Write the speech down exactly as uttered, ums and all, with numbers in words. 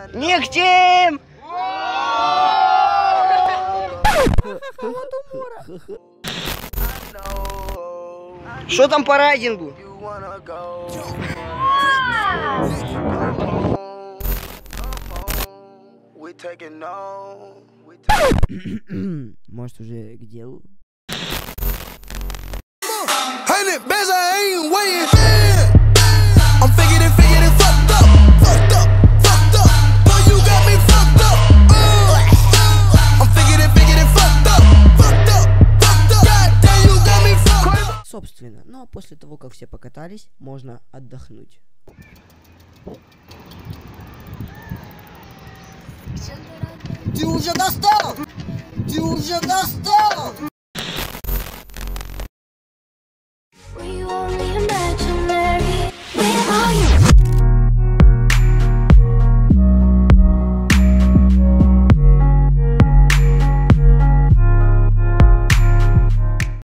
Нигтим! Что там по райдингу? Может, уже к делу? Собственно, но после того, как все покатались, можно отдохнуть. Ты уже достал! Ты уже достал!